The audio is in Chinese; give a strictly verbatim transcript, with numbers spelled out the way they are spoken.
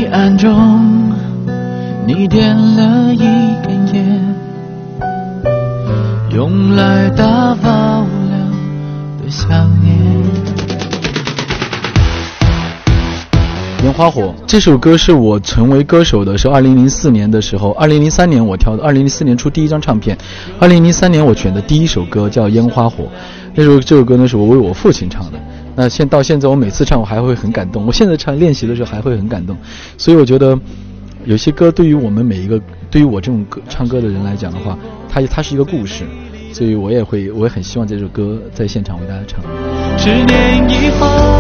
暗中你点了一根烟，用来打发无聊的想念。 烟花火这首歌是我成为歌手的时候，二零零四年的时候，二零零三年我挑的，二零零四年出第一张唱片，二零零三年我选的第一首歌叫《烟花火》。那时候这首歌呢是我为我父亲唱的，那现到现在我每次唱我还会很感动，我现在唱练习的时候还会很感动。所以我觉得有些歌对于我们每一个，对于我这种歌唱歌的人来讲的话，它它是一个故事，所以我也会我也很希望这首歌在现场为大家唱。 十年以后